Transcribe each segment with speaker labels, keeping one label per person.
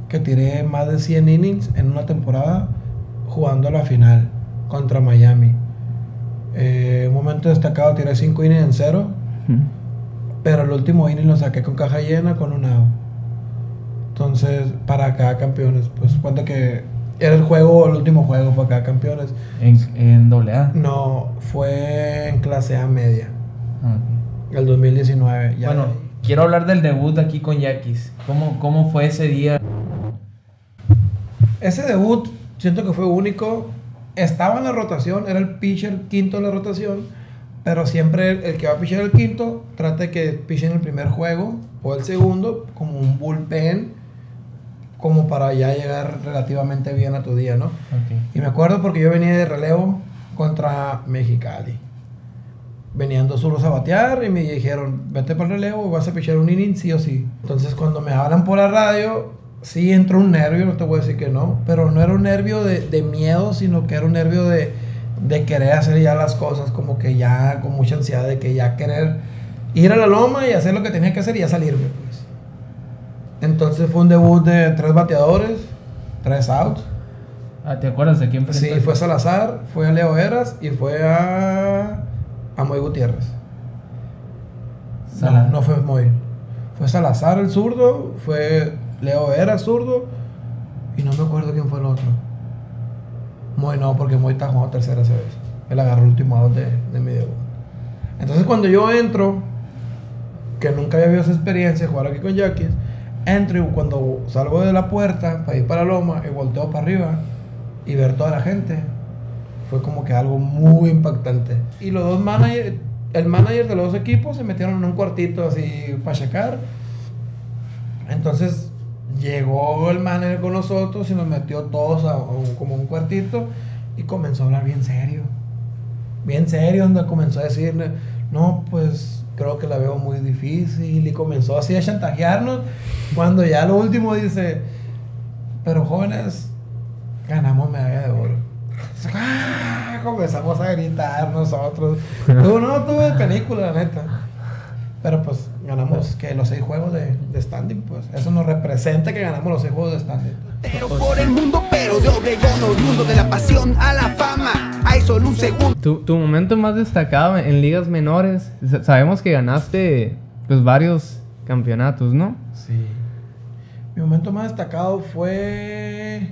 Speaker 1: que tiré más de 100 innings en una temporada jugando la final contra Miami. Un momento destacado, tiré 5 innings en 0, pero el último inning lo saqué con caja llena con un out. Entonces, para cada campeones, pues cuenta que era el último juego para cada campeones.
Speaker 2: ¿En AA?
Speaker 1: No, fue en clase A media.
Speaker 2: Okay.
Speaker 1: El 2019. Ya
Speaker 2: bueno, quiero hablar del debut aquí con Yaquis. ¿Cómo fue ese día?
Speaker 1: Ese debut siento que fue único. Estaba en la rotación, era el pitcher quinto en la rotación, pero siempre el que va a pitcher el quinto trata de que pitchen el primer juego o el segundo como un bullpen, como para ya llegar relativamente bien a tu día, ¿no?
Speaker 2: Okay.
Speaker 1: Y me acuerdo porque yo venía de relevo contra Mexicali. Venían 2 zurdos a batear y me dijeron, vete para el relevo y vas a pitchar un inning sí o sí. Entonces cuando me hablan por la radio, sí entró un nervio, no te voy a decir que no, pero no era un nervio de miedo, sino que era un nervio de querer hacer ya las cosas, como que ya con mucha ansiedad de que ya querer ir a la loma y hacer lo que tenía que hacer y ya salirme, pues. Entonces fue un debut de 3 bateadores, 3 outs.
Speaker 2: ¿Te acuerdas de quién fue?
Speaker 1: Sí, fue Salazar, fue a Leo Eras y fue a Moy Gutiérrez. No fue Moy. Fue Salazar el zurdo, fue Leo Eras zurdo y no me acuerdo quién fue el otro. Moy no, porque Moy está jugando tercera esa vez. Él agarró el último out de mi debut. Entonces cuando yo entro, que nunca había visto esa experiencia de jugar aquí con Yaquis, entro y cuando salgo de la puerta para ir para la loma y volteo para arriba y ver toda la gente, fue como que algo muy impactante. Y los dos managers, el manager de los dos equipos se metieron en un cuartito así para checar. Entonces llegó el manager con nosotros y nos metió todos como un cuartito y comenzó a hablar bien serio, donde comenzó a decirle, no, pues creo que la veo muy difícil, y comenzó así a chantajearnos, cuando ya lo último dice, pero jóvenes, ganamos medalla de oro. Comenzamos a gritar nosotros. No tuve película, la neta. Pero pues ganamos que los 6 juegos de standing, pues eso nos representa que ganamos los 6 juegos de standing.
Speaker 3: Pero por el mundo, pero de Obregón, oriundo de la pasión a la fama, hay solo un segundo.
Speaker 2: Tu momento más destacado en ligas menores, sabemos que ganaste pues varios campeonatos, ¿no?
Speaker 1: Sí. Mi momento más destacado fue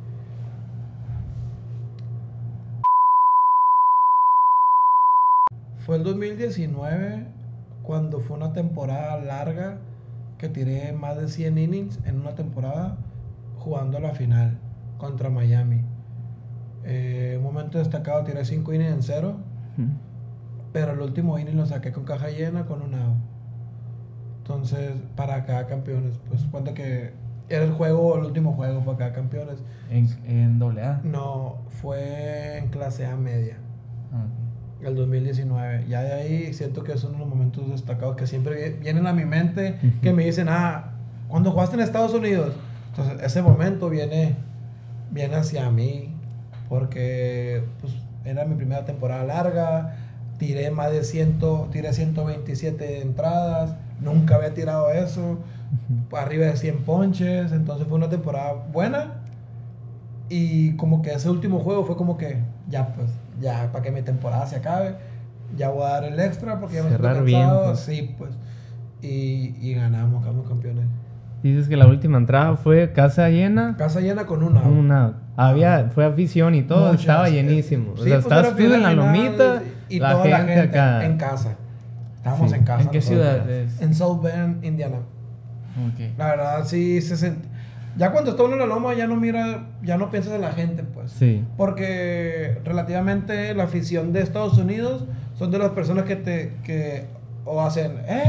Speaker 1: el 2019, cuando fue una temporada larga que tiré más de 100 innings en una temporada jugando la final contra Miami. Un momento destacado, tiré 5 innings en 0, pero el último inning lo saqué con caja llena con un out. Entonces, para cada campeones, pues cuenta que era el último juego para cada campeones.
Speaker 2: ¿En AA?
Speaker 1: No, fue en clase A media.
Speaker 2: Okay.
Speaker 1: El 2019. Ya de ahí siento que es uno de los momentos destacados que siempre vienen a mi mente, que me dicen, cuando jugaste en Estados Unidos. Entonces ese momento viene hacia mí, porque pues era mi primera temporada larga, tiré 127 entradas, nunca había tirado eso, arriba de 100 ponches, entonces fue una temporada buena. Y como que ese último juego fue como que ya para que mi temporada se acabe, ya voy a dar el extra porque ya me estoy cansado.
Speaker 2: Bien, pues.
Speaker 1: Sí, pues. Y ganamos campeones.
Speaker 2: Dices que la última entrada fue casa llena.
Speaker 1: Casa llena con un out.
Speaker 2: Fue afición y todo,
Speaker 1: muchas,
Speaker 2: estaba llenísimo.
Speaker 1: Sí,
Speaker 2: o sea,
Speaker 1: pues
Speaker 2: estabas tú en la lomita
Speaker 1: y
Speaker 2: la
Speaker 1: toda
Speaker 2: gente
Speaker 1: la gente
Speaker 2: acá.
Speaker 1: en casa. Estábamos
Speaker 2: Sí.
Speaker 1: en casa.
Speaker 2: ¿En qué ciudad es?
Speaker 1: En South Bend, Indiana.
Speaker 2: Okay.
Speaker 1: La verdad sí se sentía. Ya cuando está uno en la loma ya no piensas en la gente, pues.
Speaker 2: Sí.
Speaker 1: Porque relativamente la afición de Estados Unidos son de las personas que o hacen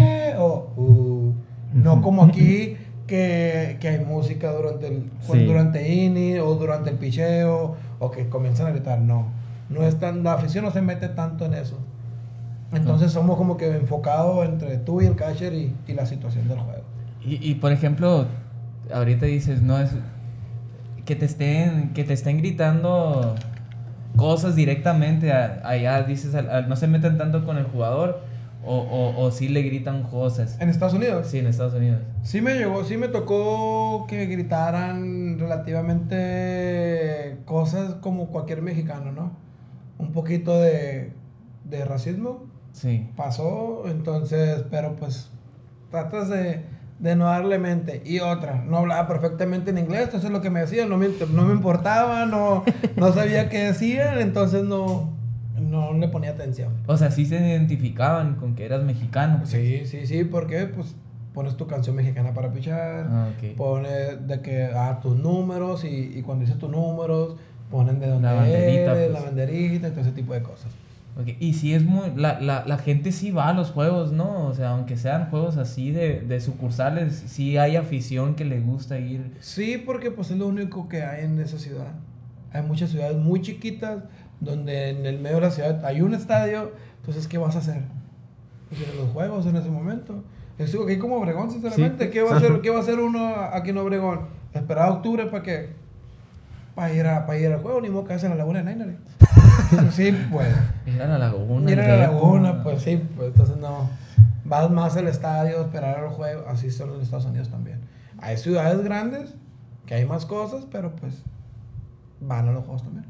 Speaker 1: no como aquí que hay música durante inning o durante el picheo o que comienzan a gritar. No es tan, la afición no se mete tanto en eso. Entonces somos como que enfocados entre tú y el catcher y la situación del juego.
Speaker 2: Y por ejemplo, ahorita dices, no es que te estén gritando cosas directamente allá, dices, no se metan tanto con el jugador,
Speaker 4: O sí le gritan cosas.
Speaker 1: ¿En Estados Unidos?
Speaker 4: Sí, en Estados Unidos.
Speaker 1: Sí me tocó que gritaran relativamente cosas como cualquier mexicano, ¿no? Un poquito de racismo
Speaker 4: Sí.
Speaker 1: pasó, entonces, pero pues tratas de no darle mente. Y otra, no hablaba perfectamente en inglés, entonces lo que me decían no me importaba, no sabía qué decían, entonces no le ponía atención.
Speaker 4: O sea, sí se identificaban con que eras mexicano.
Speaker 1: Sí, porque pues pones tu canción mexicana para pichar,
Speaker 4: Ah, ok.
Speaker 1: pones de que tus números y cuando dices tus números ponen de dónde
Speaker 4: La banderita,
Speaker 1: eres,
Speaker 4: pues.
Speaker 1: la banderita y todo ese tipo de cosas.
Speaker 4: Ok, y sí es muy... La gente sí va a los juegos, ¿no? O sea, aunque sean juegos así de sucursales, sí hay afición que le gusta ir.
Speaker 1: Sí, porque pues es lo único que hay en esa ciudad. Hay muchas ciudades muy chiquitas donde en el medio de la ciudad hay un estadio, entonces ¿qué vas a hacer? Pues ir a los juegos en ese momento. Es digo que hay como Obregón, sinceramente.
Speaker 2: Sí.
Speaker 1: ¿Qué va a hacer uno aquí en Obregón? Esperar a octubre para qué? Para ir al juego, ni modo que hacen a la Laguna de Nainari. Sí, pues.
Speaker 4: Ir a la laguna.
Speaker 1: Ir a
Speaker 4: el
Speaker 1: la
Speaker 4: Repo.
Speaker 1: Laguna, pues sí, pues entonces no. Vas más al estadio, esperar al juego, así son en Estados Unidos también. Hay ciudades grandes que hay más cosas, pero pues van a los juegos también.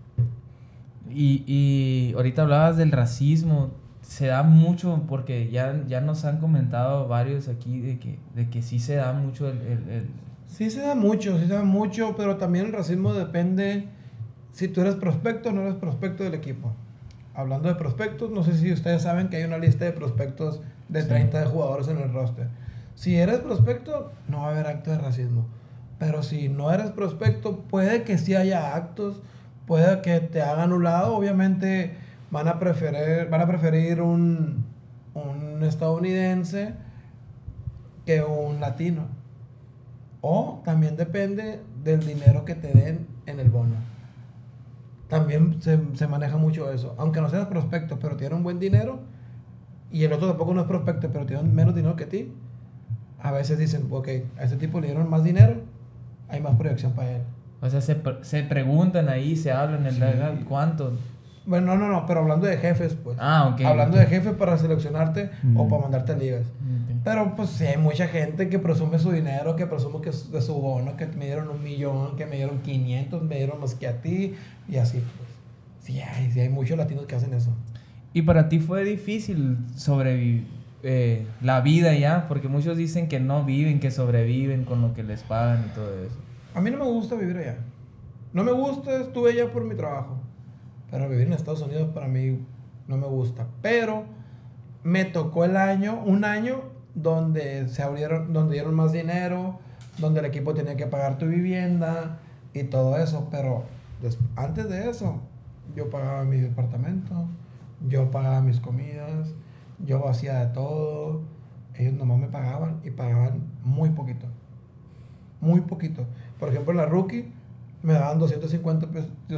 Speaker 4: Y ahorita hablabas del racismo. Se da mucho, porque ya nos han comentado varios aquí de que sí se da mucho el...
Speaker 1: Sí se da mucho, pero también el racismo depende si tú eres prospecto o no eres prospecto del equipo. Hablando de prospectos, no sé si ustedes saben que hay una lista de prospectos de 30 de jugadores en el roster. Si eres prospecto, no va a haber acto de racismo. Pero si no eres prospecto, puede que sí haya actos, puede que te hagan un lado. Obviamente van a preferir un estadounidense que un latino. O también depende del dinero que te den en el bono. También se maneja mucho eso. Aunque no seas prospecto, pero tiene un buen dinero, y el otro tampoco no es prospecto, pero tiene menos dinero que ti, a veces dicen, ok, a este tipo le dieron más dinero, hay más proyección para él.
Speaker 4: O sea, se preguntan ahí, se hablan, ¿cuánto?
Speaker 1: Bueno, no, pero hablando de jefes, pues.
Speaker 4: Ah, ok.
Speaker 1: Hablando de jefes para seleccionarte o para mandarte a ligas.
Speaker 4: Ok.
Speaker 1: Pero pues sí, hay mucha gente que presume su dinero, que presume que de su bono, que me dieron 1,000,000, que me dieron 500, me dieron más que a ti, y así pues. Sí hay muchos latinos que hacen eso.
Speaker 4: ¿Y para ti fue difícil sobrevivir la vida ya? Porque muchos dicen que no viven, que sobreviven con lo que les pagan y todo eso.
Speaker 1: A mí no me gusta vivir allá. No me gusta, estuve allá por mi trabajo. Pero vivir en Estados Unidos para mí no me gusta. Pero me tocó un año donde donde dieron más dinero, donde el equipo tenía que pagar tu vivienda y todo eso. Pero antes de eso, yo pagaba mi departamento, yo pagaba mis comidas, yo hacía de todo. Ellos nomás me pagaban y pagaban muy poquito. Muy poquito. Por ejemplo, en la rookie me daban $250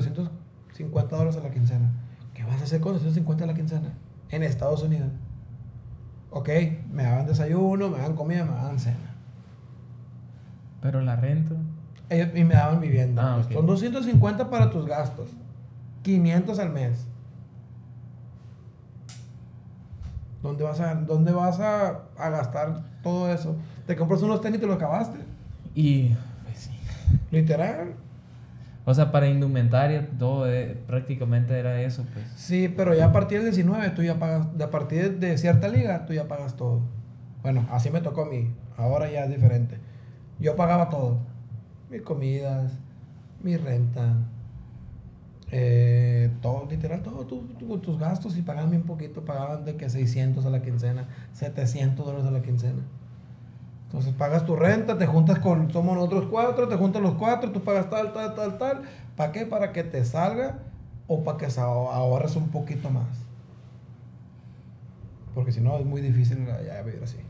Speaker 1: a la quincena. ¿Qué vas a hacer con $250 a la quincena? En Estados Unidos. Ok, me daban desayuno, me daban comida, me daban cena.
Speaker 4: Pero la renta...
Speaker 1: Y me daban vivienda.
Speaker 4: Ah, ok.
Speaker 1: Son 250 para tus gastos. 500 al mes. ¿Dónde vas a gastar todo eso? Te compras unos tenis y te lo acabaste.
Speaker 4: Y... pues sí.
Speaker 1: Literal.
Speaker 4: O sea, para indumentaria todo prácticamente era eso, pues.
Speaker 1: Sí, pero ya a partir del 19 tú ya pagas, a partir de cierta liga tú ya pagas todo. Bueno, así me tocó a mí, ahora ya es diferente. Yo pagaba todo, mis comidas, mi renta, todo, literal, todo tus gastos, y pagaban bien poquito, pagaban de que $600 a la quincena, $700 a la quincena. Entonces pagas tu renta, te juntas somos nosotros 4, te juntas los 4, tú pagas tal. ¿Para qué? Para que te salga o para que ahorres un poquito más. Porque si no es muy difícil ya vivir así.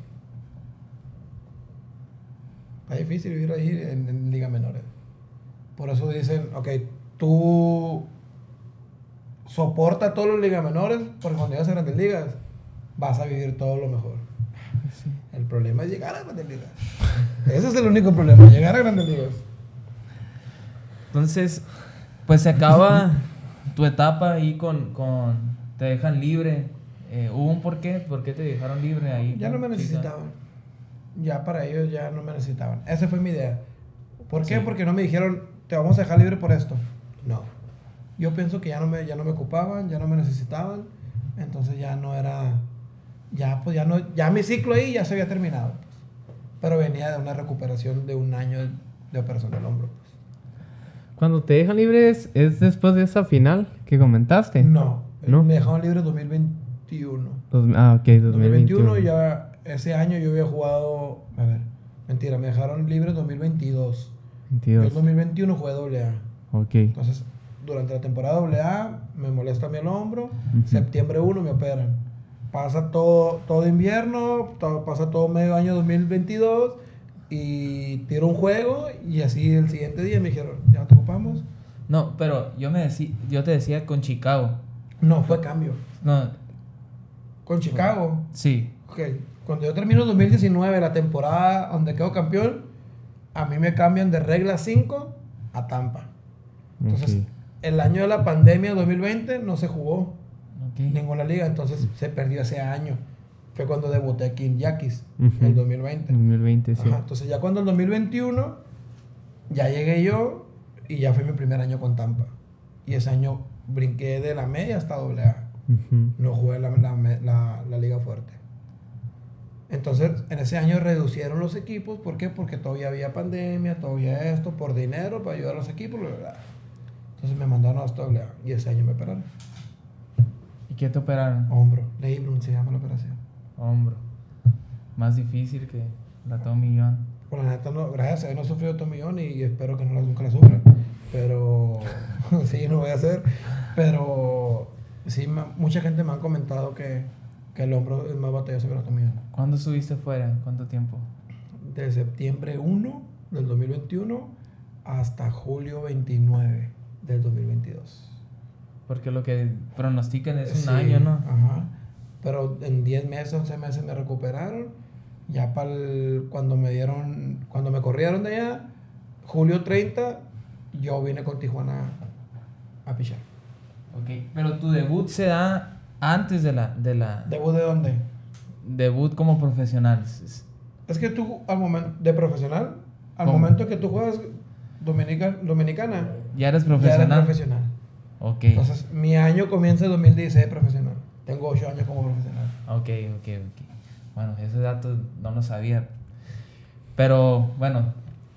Speaker 1: Es difícil vivir ahí en ligas menores. Por eso dicen, ok, tú soporta todos los ligas menores, porque cuando llegas a grandes ligas vas a vivir todo lo mejor.
Speaker 2: Sí.
Speaker 1: El problema es llegar a grandes ligas. Ese es el único problema, llegar a grandes ligas.
Speaker 4: Entonces, pues se acaba tu etapa ahí te dejan libre ¿Hubo un por qué? ¿Por qué te dejaron libre ahí?
Speaker 1: Ya no me necesitaban. Ya para ellos ya no me necesitaban. Esa fue mi idea. ¿Por qué?
Speaker 4: Sí.
Speaker 1: Porque no me dijeron, te vamos a dejar libre por esto. No. Yo pienso que ya no me ocupaban, ya no me necesitaban. Entonces ya no era... Ya, pues ya no... Ya mi ciclo ahí ya se había terminado. Pues. Pero venía de una recuperación de 1 año de operación del hombro. Pues.
Speaker 2: Cuando te dejan libre es después de esa final que comentaste.
Speaker 1: No.
Speaker 2: ¿No?
Speaker 1: Me dejaron libre en 2021.
Speaker 2: Ok, 2021.
Speaker 1: 2021 ya... Ese año yo había jugado... A ver, mentira, me dejaron libre en 2022. Yo en 2021 jugué AA.
Speaker 2: Ok.
Speaker 1: Entonces, durante la temporada AA, me molesta mi el hombro. Septiembre 1 me operan. Pasa todo invierno, pasa todo medio año 2022. Y tiro un juego. Y así el siguiente día me dijeron, ¿ya no te ocupamos?
Speaker 4: No, pero yo te decía con Chicago.
Speaker 1: No, fue cambio.
Speaker 4: No,
Speaker 1: Con Chicago.
Speaker 4: sí.
Speaker 1: Ok. Cuando yo termino 2019, la temporada donde quedo campeón, a mí me cambian de regla 5 a Tampa. Entonces,
Speaker 2: Ok.
Speaker 1: el año de la pandemia, 2020, no se jugó
Speaker 4: Ok.
Speaker 1: ninguna liga. Entonces, se perdió ese año. Fue cuando debuté aquí en Yaquis,
Speaker 2: Ujú.
Speaker 1: el 2020.
Speaker 2: 2020, sí.
Speaker 1: Ajá, entonces, ya cuando el 2021, ya llegué yo y ya fue mi primer año con Tampa. Y ese año brinqué de la media hasta AA.
Speaker 2: Ujú.
Speaker 1: No jugué la liga fuerte. Entonces, en ese año reducieron los equipos. ¿Por qué? Porque todavía había pandemia, todavía esto, por dinero, para ayudar a los equipos, bla, bla, bla. Entonces me mandaron hasta AA y ese año me operaron.
Speaker 4: ¿Y qué te operaron?
Speaker 1: Hombro, Labrum se llama la operación.
Speaker 4: Hombro. Más difícil que la Tommy John.
Speaker 1: Por la neta, no, gracias a Dios no he sufrido tomillón y espero que nunca la sufra. Pero, sí, no voy a hacer. Pero, sí, mucha gente me ha comentado que el hombro es más batalloso que la tomillón.
Speaker 4: ¿Cuándo estuviste fuera? ¿Cuánto tiempo?
Speaker 1: De septiembre 1 del 2021 hasta julio 29 del 2022.
Speaker 4: Porque lo que pronostican es un
Speaker 1: Sí,
Speaker 4: año, ¿no?
Speaker 1: Ajá. Pero en 10 meses, 11 meses me recuperaron. Ya para cuando me corrieron de allá, julio 30, yo vine con Tijuana a pichar.
Speaker 4: Ok. Pero tu debut se da antes de la
Speaker 1: ¿Debut de dónde?
Speaker 4: debut como profesional.
Speaker 1: Es que tú, al momento de profesional, al
Speaker 4: ¿Cómo?
Speaker 1: momento que tú juegas dominicana,
Speaker 4: ¿Ya eres
Speaker 1: ya
Speaker 4: profesional?
Speaker 1: eres profesional.
Speaker 4: Ok.
Speaker 1: Entonces, mi año comienza en 2016 profesional. Tengo 8 años como profesional.
Speaker 4: Ok. Bueno, ese dato no lo sabía. Pero, bueno,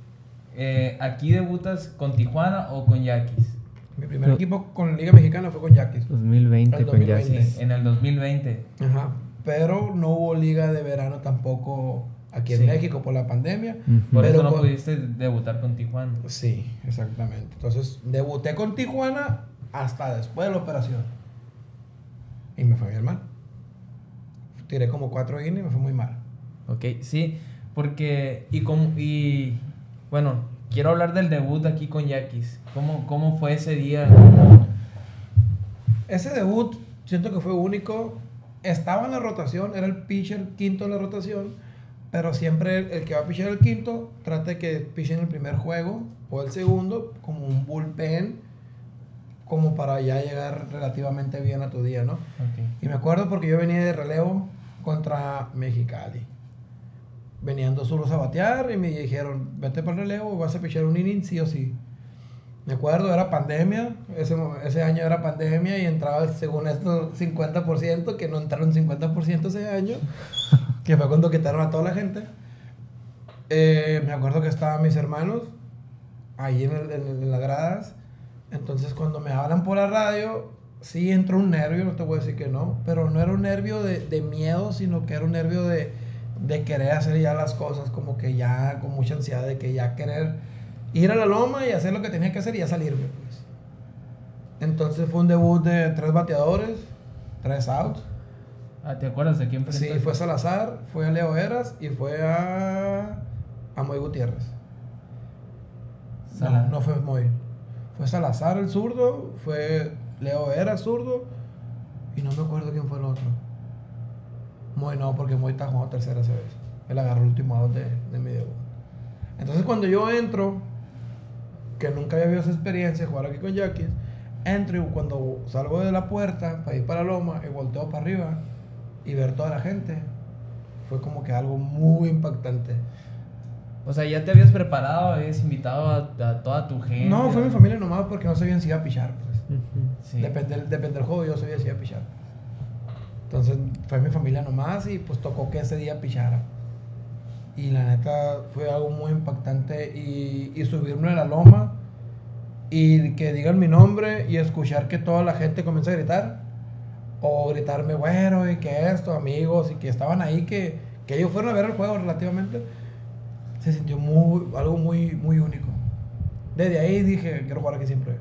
Speaker 4: ¿aquí debutas con Tijuana o con Yaquis?
Speaker 1: Mi primer equipo con Liga Mexicana fue con Yaquis.
Speaker 2: 2020
Speaker 1: El
Speaker 2: con
Speaker 1: 2020.
Speaker 2: Yaquis.
Speaker 4: Sí, en el 2020.
Speaker 1: Ajá. Pero no hubo liga de verano tampoco aquí en
Speaker 4: Sí.
Speaker 1: México por la pandemia.
Speaker 2: Ujú.
Speaker 4: Por
Speaker 1: Pero
Speaker 4: eso no
Speaker 1: con-
Speaker 4: pudiste debutar con Tijuana.
Speaker 1: Sí, exactamente. Entonces, debuté con Tijuana hasta después de la operación. Y me fue bien mal. Tiré como 4 innings y me fue muy mal.
Speaker 4: Ok, sí, porque y bueno, quiero hablar del debut aquí con Yaquis. ¿Cómo fue ese día?
Speaker 1: Ese debut siento que fue único. Estaba en la rotación, era el pitcher quinto en la rotación, pero siempre el que va a pitcher el quinto trata de que pitchen el primer juego o el segundo como un bullpen, como para ya llegar relativamente bien a tu día, ¿no?
Speaker 4: Ok.
Speaker 1: Y me acuerdo porque yo venía de relevo contra Mexicali. Venían 2 zurdos a batear y me dijeron, vete para el relevo, vas a pitchar un inning sí o sí. Me acuerdo, era pandemia, ese año era pandemia y entraba según esto 50%, que no entraron 50% ese año, que fue cuando quitaron a toda la gente. Me acuerdo que estaban mis hermanos ahí en las gradas, entonces cuando me hablan por la radio, sí entró un nervio, no te voy a decir que no, pero no era un nervio de miedo, sino que era un nervio de querer hacer ya las cosas, como que ya con mucha ansiedad de que ya querer ir a la loma y hacer lo que tenía que hacer y ya salirme, pues. Entonces fue un debut de 3 bateadores, 3 outs.
Speaker 4: Ah, ¿te acuerdas de quién
Speaker 1: Sí, fue Salazar, fue a Leo Eras y fue a Moy Gutiérrez. No fue Moy. Fue Salazar el zurdo, fue Leo Eras zurdo y no me acuerdo quién fue el otro. Moy no, porque Moy está jugando tercera esa vez. Él agarró el último out de mi debut. Entonces cuando yo entro, que nunca había vivido esa experiencia, jugar aquí con Yaquis, entro y cuando salgo de la puerta para ir para la loma y volteo para arriba, y ver toda la gente, fue como que algo muy impactante.
Speaker 4: O sea, ya te habías preparado, habías invitado a toda tu gente.
Speaker 1: No, fue mi familia nomás porque no sabían si iba a pichar, pues.
Speaker 2: Ujú.
Speaker 4: Sí.
Speaker 1: Depende del juego, yo sabía si iba a pichar. Entonces fue mi familia nomás y pues tocó que ese día pichara. Y la neta fue algo muy impactante y subirme a la loma y que digan mi nombre y escuchar que toda la gente comienza a gritar. O gritarme, güero, y que esto, amigos, y que estaban ahí, que ellos fueron a ver el juego relativamente. Se sintió algo muy, muy único. Desde ahí dije, quiero jugar aquí siempre.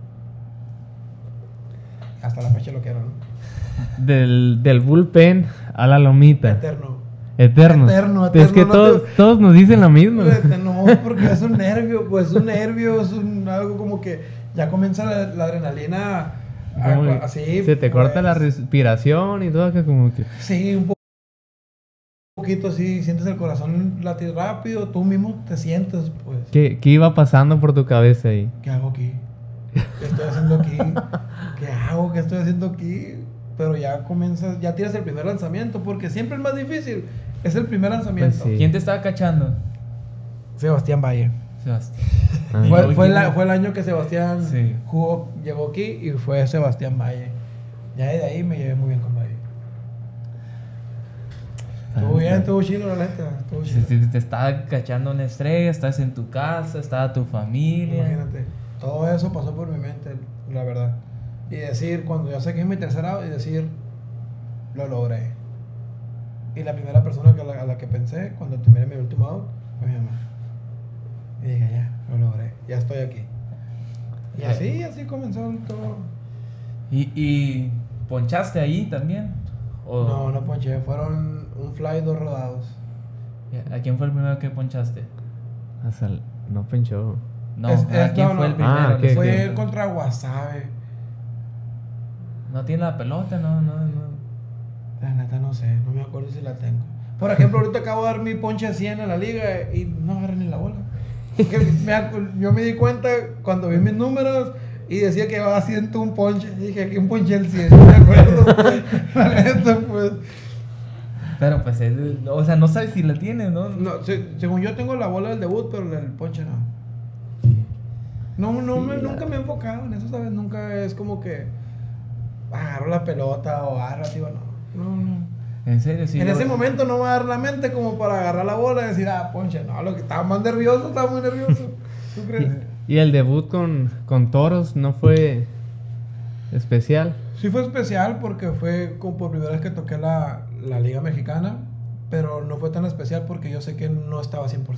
Speaker 1: Hasta la fecha lo quiero, ¿no?
Speaker 2: Del bullpen a la lomita.
Speaker 1: Eterno.
Speaker 2: Eterno.
Speaker 1: Eterno,
Speaker 2: Es que
Speaker 1: no
Speaker 2: todos nos dicen lo mismo.
Speaker 1: No, porque es un nervio, pues un nervio, es algo como que ya comienza la adrenalina así.
Speaker 2: Se te corta
Speaker 1: pues,
Speaker 2: la respiración y todo, que como que...
Speaker 1: Sí, un poquito así, sientes el corazón latir rápido, tú mismo te sientes, pues.
Speaker 2: ¿Qué iba pasando por tu cabeza ahí?
Speaker 1: ¿Qué hago aquí? ¿Qué estoy haciendo aquí? ¿Qué hago? ¿Qué estoy haciendo aquí? Pero ya comienzas, ya tiras el primer lanzamiento, porque siempre es más difícil. Es el primer lanzamiento.
Speaker 2: Pues sí.
Speaker 4: ¿Quién te estaba cachando?
Speaker 1: Sebastián Valle.
Speaker 4: Sebastián.
Speaker 2: Ah.
Speaker 4: Y
Speaker 1: Fue
Speaker 4: luego, ¿quién?
Speaker 1: fue el año que Sebastián
Speaker 4: Sí.
Speaker 1: llegó aquí y fue Sebastián Valle. Ya de ahí me llevé muy bien con Valle. Estuvo bien, estuvo chido la neta. Estuvo chido.
Speaker 4: Te estaba cachando una estrella, estás en tu casa, estaba tu familia.
Speaker 1: Imagínate, todo eso pasó por mi mente, la verdad. Y decir, cuando yo saqué mi tercer out, y decir, lo logré. Y la primera persona a la que pensé cuando terminé mi último out fue mi mamá. Y dije, ya, lo logré, ya estoy aquí. Y así comenzó todo.
Speaker 4: ¿Y ponchaste ahí también? ¿O
Speaker 1: No ponché, fueron un fly, 2 rodados.
Speaker 4: ¿A quién fue el primero que ponchaste?
Speaker 2: No pinchó.
Speaker 4: No, ¿a quién fue el primero?
Speaker 2: Ah, ok,
Speaker 1: Fue
Speaker 2: ok.
Speaker 1: contra Wasabe.
Speaker 4: No tiene la pelota, no.
Speaker 1: La neta no sé, no me acuerdo si la tengo. Por ejemplo, ahorita acabo de dar mi ponche 100 en la liga y no agarré ni la bola. Porque yo me di cuenta cuando vi mis números y decía que iba a 101 ponches. Dije, ¿quién ponché el 100? No me acuerdo. La neta, pues.
Speaker 4: Pero pues, o sea, no sabes si la tienes, ¿no?
Speaker 1: No, según yo tengo la bola del debut, pero el ponche no. Nunca me he enfocado en eso, ¿sabes? Nunca es como que agarro la pelota o agarro, tío, no.
Speaker 4: En serio, sí.
Speaker 1: En ese momento no me va a dar la mente como para agarrar la bola y decir, ponche. No, lo que estaba más nervioso, estaba muy nervioso. ¿Tú crees?
Speaker 2: ¿Y el debut con Toros no fue especial?
Speaker 1: Sí fue especial porque fue como por primera vez que toqué la Liga Mexicana, pero no fue tan especial porque yo sé que no estaba 100%.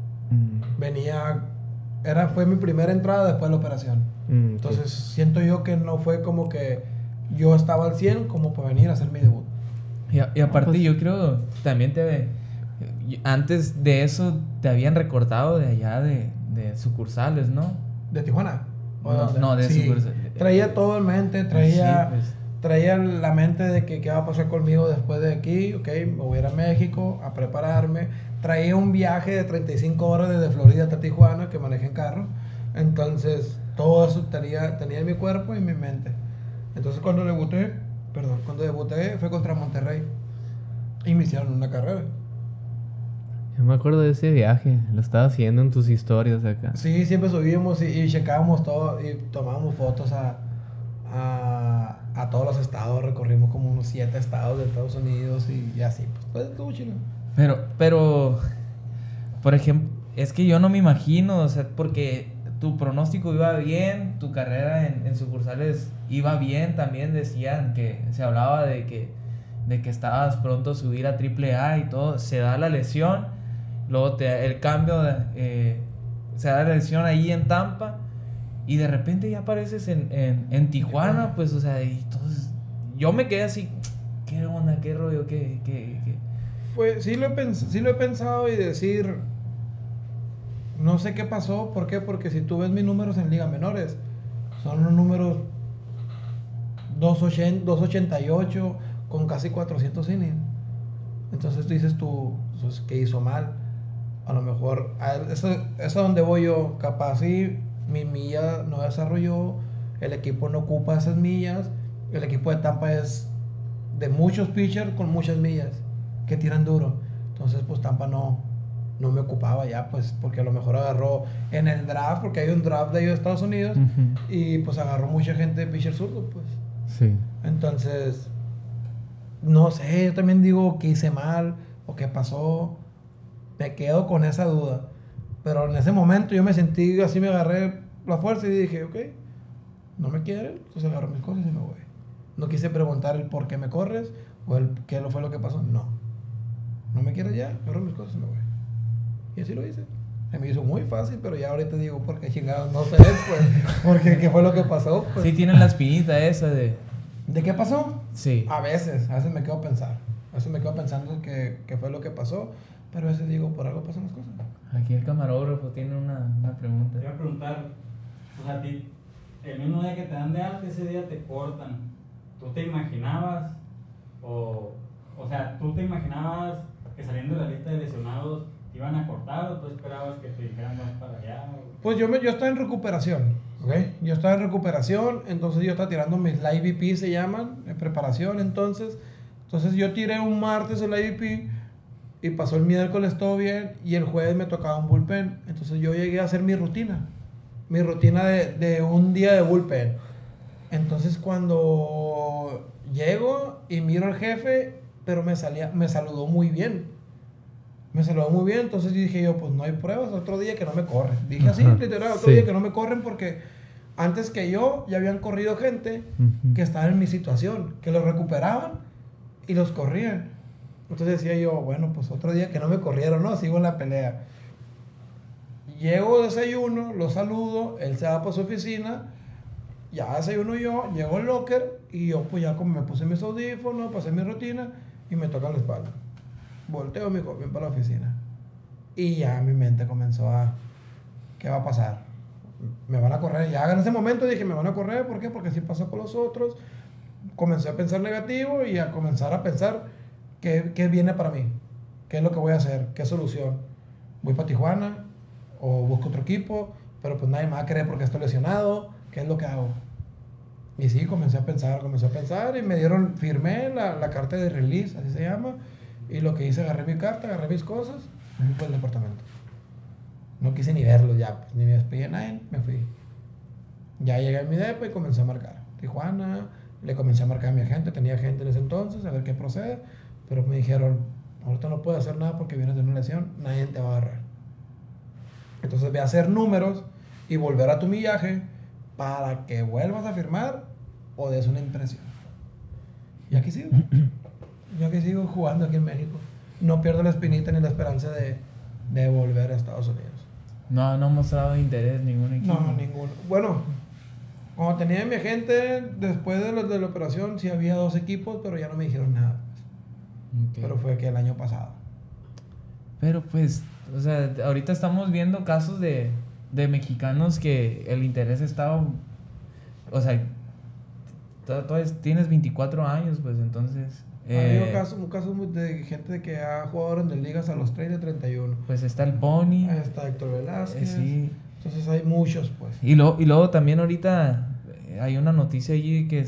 Speaker 1: Fue mi primera entrada después de la operación. Entonces siento yo que no fue como que yo estaba al 100 como para venir a hacer mi debut.
Speaker 4: Y aparte,
Speaker 2: pues,
Speaker 4: yo creo también antes de eso te habían recortado de allá de sucursales, ¿no?
Speaker 1: ¿De Tijuana? ¿O
Speaker 4: No,
Speaker 1: dónde?
Speaker 4: no, de
Speaker 1: Sí.
Speaker 4: sucursales.
Speaker 1: Traía todo en mente, traía...
Speaker 4: Sí, pues.
Speaker 1: Traía la mente de que qué va a pasar conmigo después de aquí, ok, me voy a ir a México a prepararme. Traía un viaje de 35 horas desde Florida hasta Tijuana que manejé en carro. Entonces, todo eso tenía en mi cuerpo y en mi mente. Entonces, cuando debuté fue contra Monterrey. Y me hicieron una carrera.
Speaker 2: Yo me acuerdo de ese viaje, lo estaba haciendo en tus historias acá.
Speaker 1: Sí, siempre subíamos y checábamos todo y tomábamos fotos a todos los estados. Recorrimos como unos 7 estados de Estados Unidos y así. Pues estuvo chido.
Speaker 4: Pero, por ejemplo, es que yo no me imagino, o sea, porque tu pronóstico iba bien, tu carrera en sucursales iba bien, también decían que se hablaba de que estabas pronto a subir a AAA y todo, se da la lesión, luego el cambio, se da la lesión ahí en Tampa y de repente ya apareces en Tijuana, pues, o sea, y entonces yo me quedé así, ¿qué onda? ¿Qué rollo? ¿Qué?
Speaker 1: Sí lo he pensado y decir, no sé qué pasó. ¿Por qué? Porque si tú ves mis números en ligas menores, son unos números 288 con casi 400 innings. Entonces tú dices pues, ¿qué hizo mal? A lo mejor, eso es donde voy yo. Capaz sí, mi milla no desarrolló, el equipo no ocupa esas millas, el equipo de Tampa es de muchos pitchers con muchas millas que tiran duro. Entonces, pues Tampa no me ocupaba ya, pues, porque a lo mejor agarró en el draft, porque hay un draft de ellos de Estados Unidos, y pues agarró mucha gente de pitcher zurdo, pues.
Speaker 2: Sí.
Speaker 1: Entonces, no sé, yo también digo que hice mal o qué pasó. Me quedo con esa duda. Pero en ese momento yo me sentí así, me agarré la fuerza y dije, ok, no me quieren, entonces agarro mis cosas y me voy. No quise preguntar el por qué me corres o el qué fue lo que pasó. No me quieres ya, agarro mis cosas y me voy. Y así lo hice. Se me hizo muy fácil, pero ya ahorita digo, ¿por qué chingados? No sé, pues, porque qué fue lo que pasó. Pues.
Speaker 4: Sí, tienen la espinita esa de...
Speaker 1: ¿De qué pasó?
Speaker 4: Sí.
Speaker 1: A veces me quedo a pensar. A veces me quedo pensando que fue lo que pasó, pero a veces digo, por algo pasan las cosas.
Speaker 4: Aquí el camarógrafo tiene una pregunta.
Speaker 5: Te iba a preguntar, o sea, a ti, el mismo día que te dan de alta, ese día te cortan. ¿Tú te imaginabas, o sea, tú te imaginabas que saliendo de la lista de lesionados te iban a cortar, o tú esperabas que te dijeran vamos para allá?
Speaker 1: Pues yo estaba en recuperación, ¿ok? Yo estaba en recuperación, entonces yo estaba tirando mis live BP, se llaman, en preparación, entonces yo tiré un martes el IVP y pasó el miércoles todo bien y el jueves me tocaba un bullpen. Entonces yo llegué a hacer mi rutina de un día de bullpen. Entonces cuando llego y miro al jefe, pero me saludó muy bien. Entonces dije yo, pues no hay pruebas, otro día que no me corren. Dije así, literal, otro día que no me corren porque antes que yo ya habían corrido gente que estaba en mi situación, que los recuperaban y los corrían. Entonces decía yo, bueno, pues otro día que no me corrieron, ¿no? Sigo en la pelea. Llego, desayuno, lo saludo, él se va para su oficina, ya desayuno yo, llego al locker y yo pues ya como me puse mis audífonos, pasé mi rutina y me tocan la espalda. Volteo mi joven para la oficina. Y ya mi mente comenzó a, ¿qué va a pasar? Me van a correr. Ya en ese momento dije, me van a correr, ¿por qué? Porque así pasó con los otros. Comencé a pensar negativo y a comenzar a pensar qué viene para mí, qué es lo que voy a hacer, qué solución. Voy para Tijuana o busco otro equipo, pero pues nadie me va a querer porque estoy lesionado, ¿qué es lo que hago? Y sí, comencé a pensar y me dieron, firmé la carta de release, así se llama, y lo que hice, agarré mi carta, agarré mis cosas y me fui al departamento. No quise ni verlos ya, pues, ni me despedí de nadie, me fui. Ya llegué a mi depa y comencé a marcar. Tijuana, le comencé a marcar a mi agente, tenía gente en ese entonces, a ver qué procede, pero me dijeron, ahorita no puedes hacer nada porque vienes de una lesión, nadie te va a agarrar. Entonces ve a hacer números y volver a tu millaje para que vuelvas a firmar o des una impresión. Y aquí sigo. Yo aquí sigo jugando aquí en México. No pierdo la espinita ni la esperanza de volver a Estados Unidos.
Speaker 4: No ha mostrado interés ningún equipo.
Speaker 1: No, ninguno. Bueno, cuando tenía mi agente, después de la operación, sí había 2 equipos, pero ya no me dijeron nada.
Speaker 4: Okay.
Speaker 1: Pero fue que el año pasado.
Speaker 4: Pero pues, o sea, ahorita estamos viendo casos de mexicanos que el interés estaba, o sea, tienes 24 años, pues entonces...
Speaker 1: Hay casos de gente que ha jugado en ligas a los 30, 31.
Speaker 4: Pues está el Pony.
Speaker 1: Está Héctor Velázquez.
Speaker 4: Sí.
Speaker 1: Entonces hay muchos, pues.
Speaker 4: Y luego también ahorita hay una noticia allí que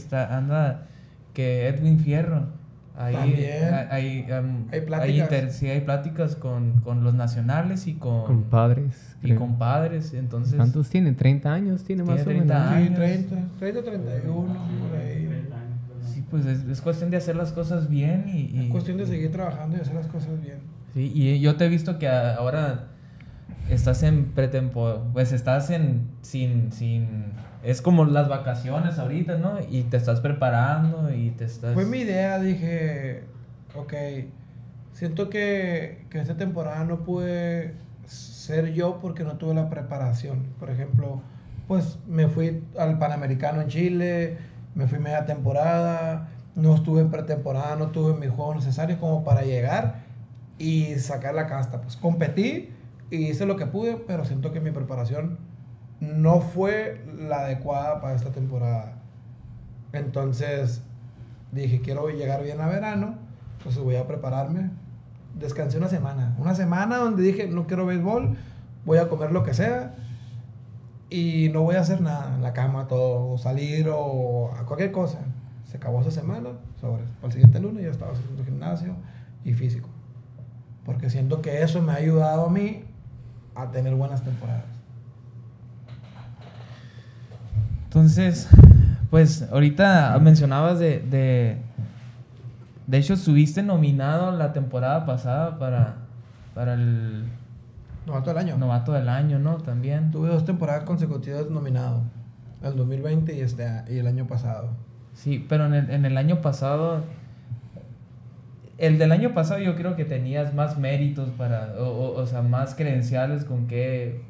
Speaker 4: que Edwin Fierro. Ahí,
Speaker 1: también.
Speaker 4: Hay
Speaker 1: pláticas.
Speaker 4: Sí, hay pláticas con los nacionales y con...
Speaker 2: Compadres.
Speaker 4: Y compadres, entonces...
Speaker 2: ¿Cuántos tiene? ¿30 años? ¿Tiene más o menos?
Speaker 4: 30 años.
Speaker 1: Sí, 30, 31, por ahí.
Speaker 4: Sí, pues es cuestión de hacer las cosas bien y...
Speaker 1: Es cuestión de seguir trabajando y hacer las cosas bien.
Speaker 4: Sí, y yo te he visto que ahora estás en pretemporada, pues estás sin... Es como las vacaciones ahorita, ¿no? Y te estás preparando y te estás...
Speaker 1: Fue mi idea, dije, ok, siento que esta temporada no pude ser yo porque no tuve la preparación. Por ejemplo, pues me fui al Panamericano en Chile, me fui media temporada, no estuve en pretemporada, no tuve mis juegos necesarios como para llegar y sacar la casta. Pues competí y hice lo que pude, pero siento que mi preparación no fue la adecuada para esta temporada. Entonces dije, quiero llegar bien a verano, entonces voy a prepararme. Descansé una semana donde dije, no quiero béisbol, voy a comer lo que sea y no voy a hacer nada en la cama, todo, o salir o a cualquier cosa. Se acabó esa semana, sobre, para el siguiente lunes ya estaba haciendo gimnasio y físico. Porque siento que eso me ha ayudado a mí a tener buenas temporadas.
Speaker 4: Entonces, pues ahorita mencionabas de hecho, estuviste nominado la temporada pasada para el
Speaker 1: Novato del año.
Speaker 4: novato del año, ¿no? También.
Speaker 1: Tuve 2 temporadas consecutivas nominado. El 2020 y el año pasado.
Speaker 4: Sí, pero en el año pasado, el del año pasado yo creo que tenías más méritos o sea, más credenciales con que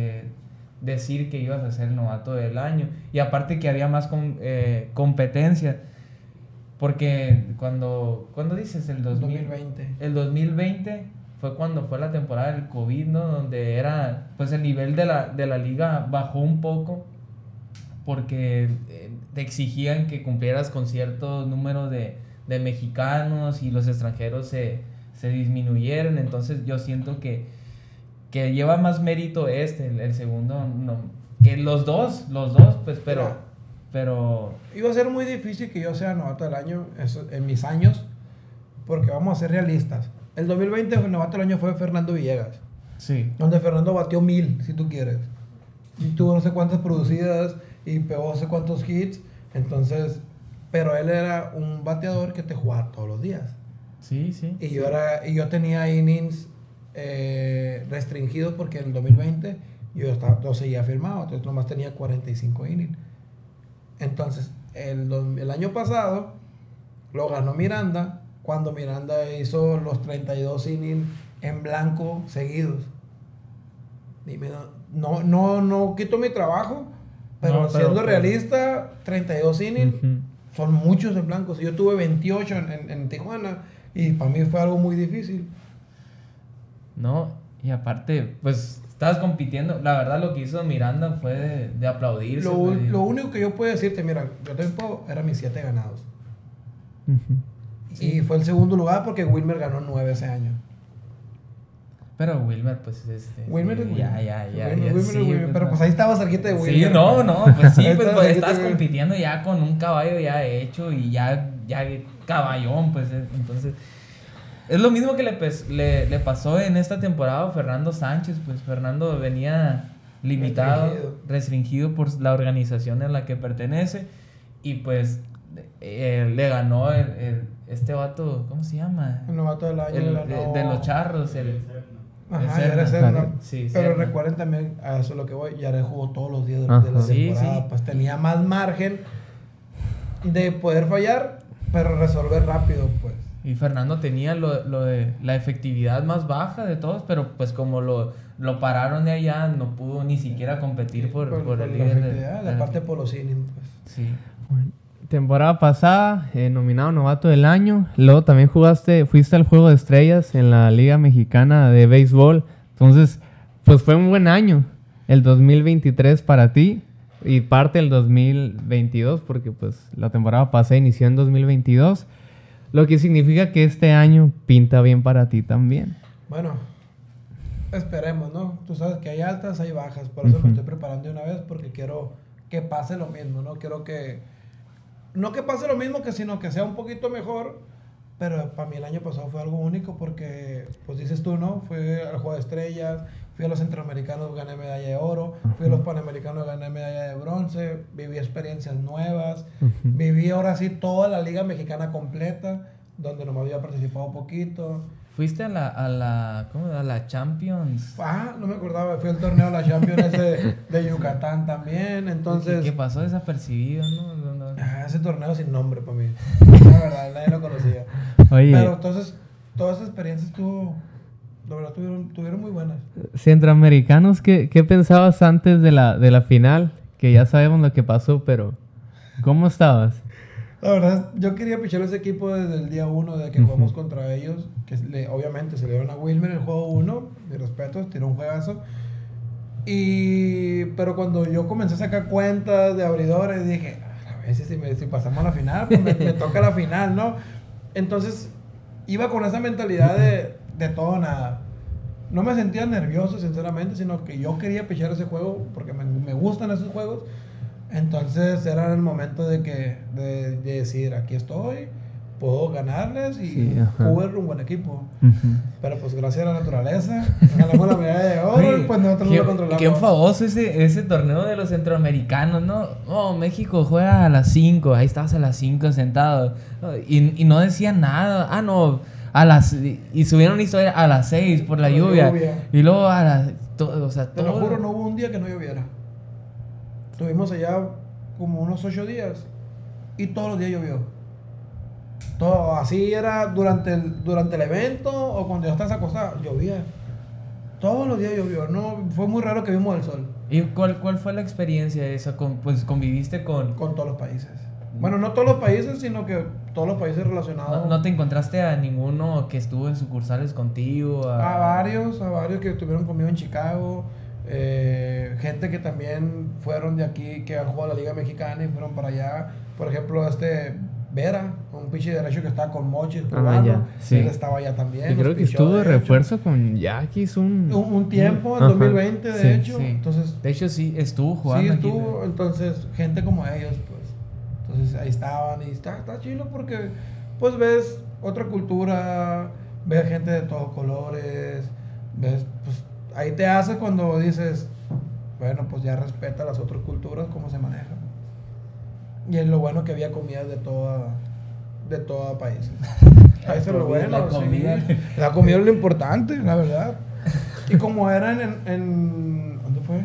Speaker 4: decir que ibas a ser el novato del año. Y aparte que había más competencia. Porque cuando dices el
Speaker 1: 2020.
Speaker 4: El 2020 fue cuando fue la temporada del COVID, ¿no? Donde era, pues el nivel de la liga bajó un poco porque te exigían que cumplieras con cierto número de mexicanos y los extranjeros se disminuyeron. Entonces yo siento que lleva más mérito el segundo, no, que los dos, pues, pero
Speaker 1: Iba a ser muy difícil que yo sea novato del año en mis años, porque vamos a ser realistas. El 2020 el novato del año fue Fernando Villegas,
Speaker 4: sí.
Speaker 1: donde Fernando batió 1000, si tú quieres. Y tuvo no sé cuántas producidas y pegó no sé cuántos hits. Entonces, pero él era un bateador que te jugaba todos los días.
Speaker 4: Sí.
Speaker 1: Y yo tenía innings restringidos porque en el 2020 yo seguía firmado, entonces nomás tenía 45 innings. Entonces, el año pasado lo ganó Miranda, cuando Miranda hizo los 32 innings en blanco seguidos. Dime, no quito mi trabajo, pero siendo realista, 32 innings son muchos en blanco. Yo tuve 28 en Tijuana y para mí fue algo muy difícil.
Speaker 4: No, y aparte, pues estabas compitiendo. La verdad, lo que hizo Miranda fue de aplaudirse.
Speaker 1: Lo único que yo puedo decirte, mira, yo también eran mis 7 ganados. Y fue el segundo lugar porque Wilmer ganó 9 ese año.
Speaker 4: Pero Wilmer, pues,
Speaker 1: Wilmer es
Speaker 4: ya,
Speaker 1: Wilmer,
Speaker 4: sí,
Speaker 1: pero pues ahí estaba cerquita de Wilmer.
Speaker 4: Sí, pues sí,
Speaker 1: Ahí
Speaker 4: pues,
Speaker 1: estaba cerquita
Speaker 4: estás
Speaker 1: de-
Speaker 4: compitiendo ya con un caballo ya hecho y ya caballón, pues, entonces... Es lo mismo que le pasó en esta temporada a Fernando Sánchez, pues Fernando venía limitado, restringido por la organización en la que pertenece y pues le ganó este vato, ¿cómo se llama?
Speaker 1: El novato del año le ganó.
Speaker 4: De los Charros,
Speaker 1: Ajá,
Speaker 4: Serna.
Speaker 1: era Serna.
Speaker 4: Sí,
Speaker 1: Pero
Speaker 4: Serna.
Speaker 1: recuerden también, a eso es lo que voy, Yared jugó todos los días de
Speaker 2: Ajá.
Speaker 1: la
Speaker 4: Sí,
Speaker 1: temporada,
Speaker 4: sí.
Speaker 1: pues tenía más margen de poder fallar, pero resolver rápido, pues.
Speaker 4: Y Fernando tenía lo de la efectividad más baja de todos, pero pues como lo pararon de allá, no pudo ni siquiera competir por el
Speaker 1: la
Speaker 4: líder
Speaker 1: efectividad, aparte por los innings, pues.
Speaker 4: Sí.
Speaker 2: Temporada pasada, nominado novato del año. Luego también fuiste al Juego de Estrellas en la Liga Mexicana de Béisbol. Entonces, pues fue un buen año el 2023 para ti y parte del 2022, porque pues la temporada pasada inició en 2022. Lo que significa que este año pinta bien para ti también.
Speaker 1: Bueno, esperemos, ¿no? Tú sabes que hay altas, hay bajas, por eso me estoy preparando de una vez porque quiero que pase lo mismo, ¿no? Quiero que... No que pase lo mismo, sino que sea un poquito mejor, pero para mí el año pasado fue algo único porque, pues dices tú, ¿no? Fui al Juego de Estrellas, fui a los Centroamericanos, gané medalla de oro, fui a los Panamericanos, gané medalla de bronce, viví experiencias nuevas, viví ahora sí toda la Liga Mexicana completa, donde nomás había participado poquito.
Speaker 4: Fuiste a la Champions.
Speaker 1: Ah, no me acordaba, fui al torneo de la Champions de Yucatán también, entonces...
Speaker 4: ¿Qué pasó desapercibido, no?
Speaker 1: Ese torneo sin nombre para mí, la verdad, nadie lo conocía.
Speaker 2: Oye,
Speaker 1: Pero entonces, todas esas experiencias la verdad, tuvieron muy buenas.
Speaker 2: Centroamericanos, ¿qué pensabas antes de la final? Que ya sabemos lo que pasó, pero ¿cómo estabas?
Speaker 1: La verdad, yo quería pichar ese equipo desde el día 1, desde que jugamos contra ellos, que obviamente se le dieron a Wilmer el juego 1, de respeto, tiró un juegazo. Pero cuando yo comencé a sacar cuentas de abridores, dije, a ver si pasamos a la final, pues me toca la final, ¿no? Entonces, iba con esa mentalidad de todo o nada. No me sentía nervioso, sinceramente, sino que yo quería pichar ese juego porque me gustan esos juegos. Entonces era el momento de decir, aquí estoy, puedo ganarles y
Speaker 2: Sí, ajá.
Speaker 1: Cuba era un buen equipo.
Speaker 2: Ujú.
Speaker 1: Pero pues gracias a la naturaleza, ganamos la medalla de oro y
Speaker 4: Oye,
Speaker 1: pues nosotros no lo controlamos.
Speaker 4: qué enfadoso ese torneo de los centroamericanos, ¿no? Oh, México juega a las 5, ahí estabas a las 5 sentado. ¿No? Y no decían nada. Ah, no, y subieron una historia a las 6 por la
Speaker 1: Por la
Speaker 4: lluvia.
Speaker 1: lluvia.
Speaker 4: Y luego a las... o sea,
Speaker 1: Te lo
Speaker 4: todo-
Speaker 1: juro, no hubo un día que no lloviera. Tuvimos allá como unos 8 días y todos los días llovió. Todo así era durante el evento o cuando ya estás acostado, llovía. Todos los días llovió. No, fue muy raro que vimos el sol
Speaker 4: ¿Y cuál fue la experiencia esa? Pues conviviste con...
Speaker 1: con todos los países. Bueno, no todos los países, sino que todos los países relacionados.
Speaker 4: ¿No te encontraste a ninguno que estuvo en sucursales contigo?
Speaker 1: A varios que estuvieron conmigo en Chicago. Gente que también fueron de aquí, que han jugado la Liga Mexicana y fueron para allá. Por ejemplo, Vera, un pichi derecho que estaba con Mochis, cubano.
Speaker 2: ya, sí.
Speaker 1: Él estaba allá también.
Speaker 2: Yo creo
Speaker 1: nos
Speaker 2: que
Speaker 1: pichó,
Speaker 2: estuvo de
Speaker 1: de hecho.
Speaker 2: refuerzo con Yaquis
Speaker 1: Un tiempo, en
Speaker 2: Ajá.
Speaker 1: 2020, de
Speaker 2: Sí,
Speaker 1: hecho.
Speaker 4: sí.
Speaker 1: Entonces,
Speaker 4: De hecho, sí, estuvo
Speaker 1: sí
Speaker 4: jugando aquí.
Speaker 1: estuvo. Entonces, gente como ellos, pues. Entonces, ahí estaban y está chido porque, pues, ves otra cultura, ves gente de todos colores, ves, pues, ahí te hace cuando dices, bueno, pues ya respeta las otras culturas, cómo se manejan. Y es lo bueno que había comidas de todo países. Eso es lo bueno,
Speaker 4: La comida.
Speaker 1: sí. La comida es lo importante, la verdad. Y como eran ¿dónde fue?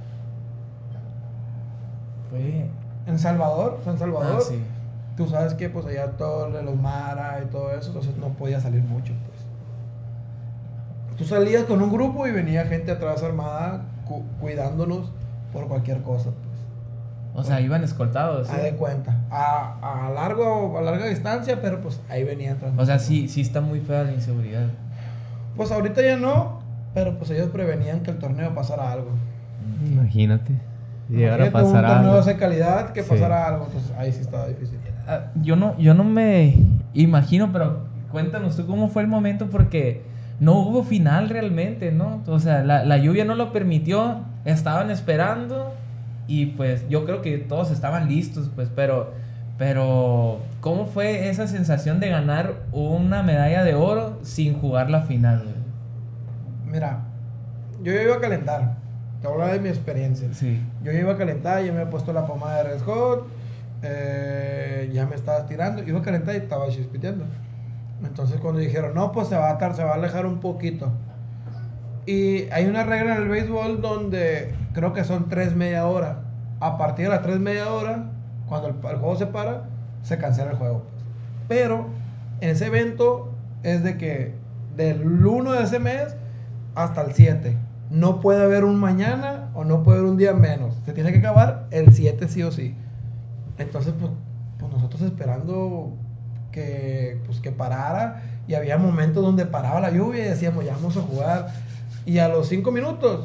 Speaker 4: Fue...
Speaker 1: En Salvador, San Salvador.
Speaker 4: Ah, sí.
Speaker 1: Tú sabes que pues allá todo de los Mara y todo eso, entonces no podía salir mucho, pues. Tú salías con un grupo y venía gente atrás armada cuidándonos por cualquier cosa, pues.
Speaker 4: O sea, iban escoltados. ¿sí?
Speaker 1: Haz de cuenta. A larga distancia, pero pues ahí venían tras
Speaker 4: O sea,
Speaker 1: nosotros.
Speaker 4: sí está muy fea la inseguridad.
Speaker 1: Pues ahorita ya no, pero pues ellos prevenían que el torneo pasara algo.
Speaker 2: Imagínate. Llegar a
Speaker 1: Imagínate
Speaker 2: pasar
Speaker 1: un torneo
Speaker 2: algo.
Speaker 1: de esa calidad que
Speaker 2: Sí.
Speaker 1: pasara algo, entonces ahí sí estaba difícil.
Speaker 4: Yo no me imagino, pero cuéntanos tú cómo fue el momento porque no hubo final realmente, ¿no? O sea, la lluvia no lo permitió, estaban esperando y pues yo creo que todos estaban listos, pues, pero ¿cómo fue esa sensación de ganar una medalla de oro sin jugar la final, güey?
Speaker 1: Mira, yo ya iba a calentar. Te voy a hablar de mi experiencia.
Speaker 4: Sí.
Speaker 1: Yo ya iba a calentar, ya me había puesto la pomada de Red Hot, ya me estaba estirando, iba a calentar y estaba chispiteando. Entonces cuando dijeron, no, pues se va a alejar un poquito. Y hay una regla en el béisbol donde creo que son 3 media hora. A partir de las 3 media hora, cuando el juego se para, se cancela el juego. Pero en ese evento es de que del 1 de ese mes hasta el 7. No puede haber un mañana o no puede haber un día menos. Se tiene que acabar el 7 sí o sí. Entonces, pues nosotros esperando que parara. Y había momentos donde paraba la lluvia y decíamos, ya vamos a jugar. Y a los 5 minutos,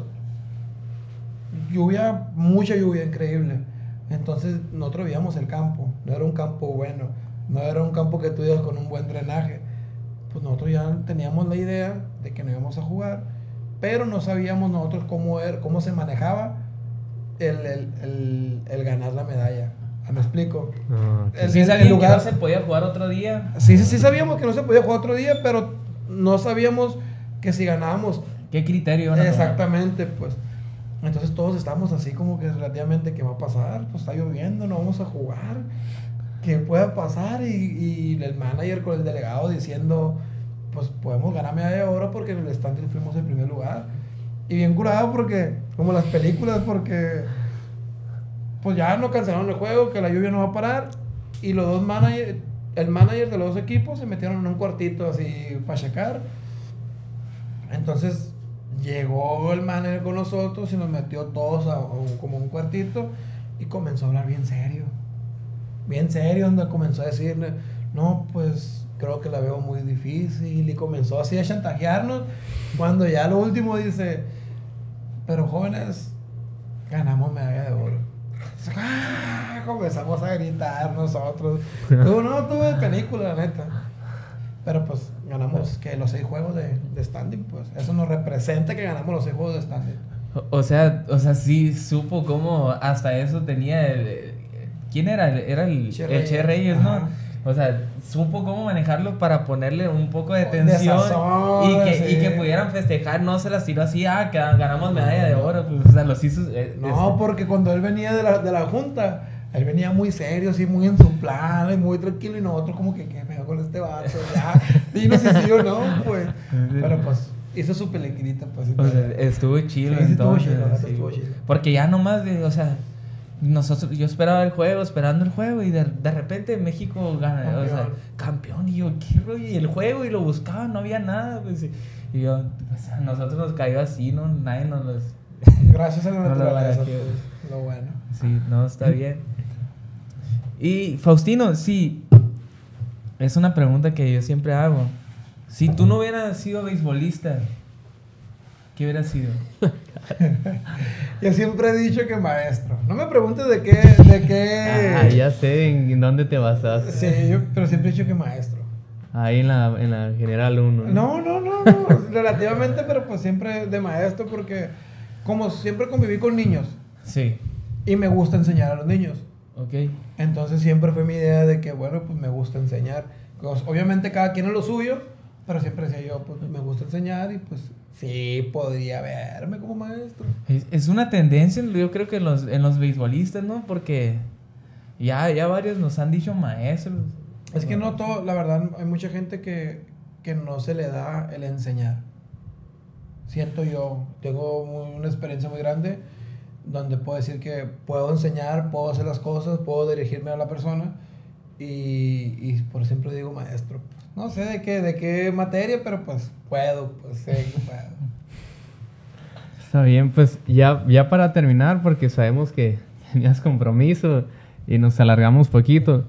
Speaker 1: mucha lluvia, increíble. Entonces nosotros veíamos el campo. No era un campo bueno. No era un campo que tuviera con un buen drenaje. Pues nosotros ya teníamos la idea de que no íbamos a jugar, pero no sabíamos nosotros cómo se manejaba el ganar la medalla. ¿Me explico?
Speaker 2: Ah, ok.
Speaker 4: Sí
Speaker 1: el
Speaker 4: sabían
Speaker 1: lugar-
Speaker 4: que no se podía jugar otro día.
Speaker 1: Sí sabíamos que no se podía jugar otro día, pero no sabíamos que si ganábamos.
Speaker 4: ¿Qué criterio iban a tomar?
Speaker 1: Exactamente, pues. Entonces todos estamos así como que relativamente, ¿qué va a pasar? Pues está lloviendo, no vamos a jugar. ¿Qué pueda pasar? Y el manager con el delegado diciendo, pues podemos ganar medalla de oro porque en el standing fuimos en primer lugar. Y bien curado porque, como las películas, porque pues ya no cancelaron el juego, que la lluvia no va a parar. Y los dos managers, el manager de los dos equipos se metieron en un cuartito así para checar. Entonces llegó el manager con nosotros y nos metió todos como un cuartito y comenzó a hablar bien serio, donde comenzó a decirle, no, pues creo que la veo muy difícil, y comenzó así a chantajearnos, cuando ya lo último dice, pero jóvenes, ganamos medalla de oro. ¡Ah! Comenzamos a gritar nosotros. No tuve película, la neta. Pero pues ganamos que los 6 juegos de standing, pues eso nos representa que ganamos los 6 juegos de standing.
Speaker 4: O sea, sí supo cómo hasta eso tenía ¿quién era? Era el Che Reyes, ¿no?
Speaker 1: Ajá.
Speaker 4: O sea, supo cómo manejarlo para ponerle un poco de
Speaker 1: De
Speaker 4: tensión
Speaker 1: sazón,
Speaker 4: y que pudieran festejar, no se las tiró así, que ganamos medalla de oro, pues, o sea, los hizo...
Speaker 1: No, porque cuando él venía de la junta, él venía muy serio, así, muy en su plan, y muy tranquilo, y nosotros como que, ¿qué me hago con este vato? Ya, dinos si sí o no, pues. Pero pues, hizo su peliquirita, pues.
Speaker 4: O sea, estuvo chido,
Speaker 1: Sí, sí estuvo
Speaker 4: entonces,
Speaker 1: chido, la neta
Speaker 4: sí.
Speaker 1: estuvo chido.
Speaker 4: Porque ya nomás, o sea, yo esperaba el juego, esperando el juego, y de repente México gana, o sea, campeón, y yo, ¿qué rollo? Y el juego, y lo buscaba, no había nada, pues, y yo, pues, a nosotros nos cayó así, ¿no? Nadie nos los...
Speaker 1: Gracias a la
Speaker 4: No lo
Speaker 1: naturaleza,
Speaker 4: barajeó.
Speaker 1: pues, lo bueno.
Speaker 4: Sí, no, está bien. Y Faustino, sí, es una pregunta que yo siempre hago. Si tú no hubieras sido beisbolista, ¿qué hubieras sido?
Speaker 1: Yo siempre he dicho que maestro. No me preguntes de qué...
Speaker 2: Ah, ya sé en dónde te basaste.
Speaker 1: Sí, pero siempre he dicho que maestro.
Speaker 2: Ahí en la General 1.
Speaker 1: No, relativamente, pero pues siempre de maestro porque como siempre conviví con niños
Speaker 4: Sí,
Speaker 1: y me gusta enseñar a los niños.
Speaker 4: ok.
Speaker 1: Entonces siempre fue mi idea de que, bueno, pues me gusta enseñar. Pues, obviamente cada quien es lo suyo, pero siempre decía yo, pues me gusta enseñar y pues sí, podría verme como maestro.
Speaker 4: Es una tendencia, yo creo que en los beisbolistas, ¿no? Porque ya varios nos han dicho maestros.
Speaker 1: Es que no todo, la verdad, hay mucha gente que no se le da el enseñar. Siento yo, tengo una experiencia muy grande donde puedo decir que puedo enseñar, puedo hacer las cosas, puedo dirigirme a la persona y por ejemplo digo maestro. No sé de qué materia, pero pues puedo, pues sé que puedo.
Speaker 2: Está bien, pues ya para terminar, porque sabemos que tenías compromiso y nos alargamos poquito.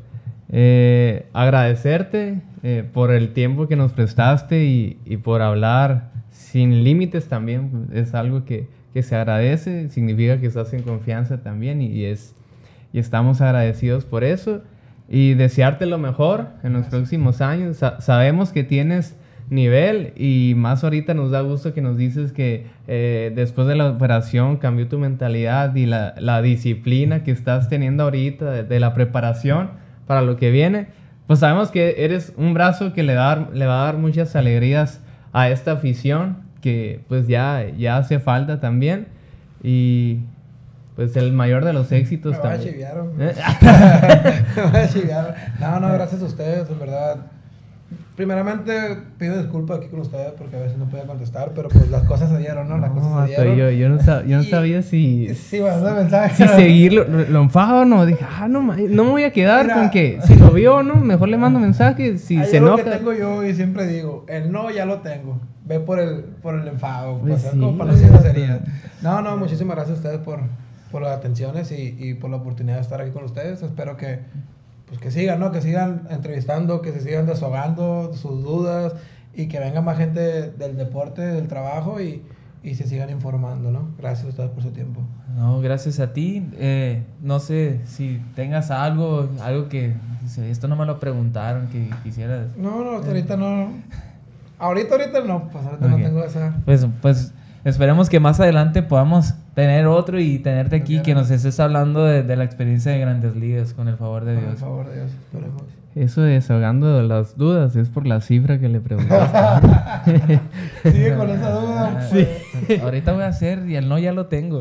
Speaker 2: Agradecerte por el tiempo que nos prestaste y por hablar sin límites también. Es algo que se agradece, significa que estás en confianza también y estamos agradecidos por eso y desearte lo mejor en los próximos años. Sabemos que tienes nivel y más ahorita nos da gusto que nos dices que después de la operación cambió tu mentalidad y la disciplina que estás teniendo ahorita de la preparación para lo que viene. Pues sabemos que eres un brazo que le va a dar muchas alegrías a esta afición que pues ya hace falta también y pues el mayor de los éxitos
Speaker 1: Me va a
Speaker 2: también.
Speaker 1: chiviar, hombre. Me va a chiviar. No, gracias a ustedes, en verdad. Primeramente pido disculpas aquí con ustedes porque a veces no podía contestar, pero pues las cosas se dieron, ¿no? Las cosas se dieron.
Speaker 2: Yo no sabía si
Speaker 1: mandó mensaje.
Speaker 2: si seguirlo, lo enfado o no. Dije, no me voy a quedar
Speaker 1: Mira.
Speaker 2: con que si lo vio o no, mejor le mando mensaje. Si
Speaker 1: Hay
Speaker 2: se
Speaker 1: algo que
Speaker 2: enoja.
Speaker 1: tengo yo y siempre digo, el no ya lo tengo. Ve por el enfado,
Speaker 2: Pues
Speaker 1: pues,
Speaker 2: sí,
Speaker 1: como para las groserías. No, muchísimas gracias a ustedes por las atenciones y por la oportunidad de estar aquí con ustedes. Espero que sigan, ¿no? Que sigan entrevistando, que se sigan desahogando sus dudas y que venga más gente del deporte, del trabajo y se sigan informando, ¿no? Gracias a ustedes por su tiempo.
Speaker 4: No, gracias a ti. No sé si tengas algo que esto no me lo preguntaron, que quisieras.
Speaker 1: No, ahorita no. Ahorita no, pues ahorita
Speaker 4: Ok.
Speaker 1: no tengo esa.
Speaker 4: Pues esperemos que más adelante podamos tener otro y tenerte aquí, que nos estés hablando de la experiencia de Grandes Ligas, con el favor de
Speaker 1: Por
Speaker 4: Dios.
Speaker 1: favor de Dios, esperemos.
Speaker 2: Eso de desahogando las dudas es por la cifra que le preguntaste.
Speaker 1: Sigue con esa duda.
Speaker 4: Pues, ahorita voy a hacer y el no ya lo tengo.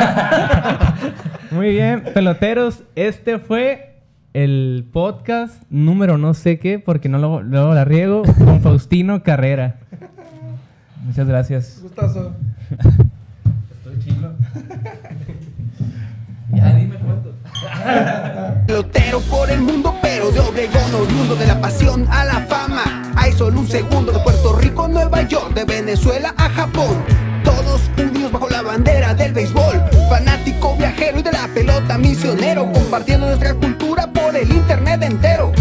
Speaker 2: Muy bien, peloteros, este fue el podcast número no sé qué, porque luego la riego, con Faustino Carrera.
Speaker 4: Muchas gracias.
Speaker 1: Gustazo.
Speaker 4: Estoy chilo. Ya dime cuánto.
Speaker 3: Pelotero por el mundo, pero de Obregón oriundo, de la pasión a la fama. Hay solo un segundo, de Puerto Rico a Nueva York, de Venezuela a Japón. Todos unidos bajo la bandera del béisbol. Fanático, viajero y de la pelota misionero, compartiendo nuestra cultura por el internet entero.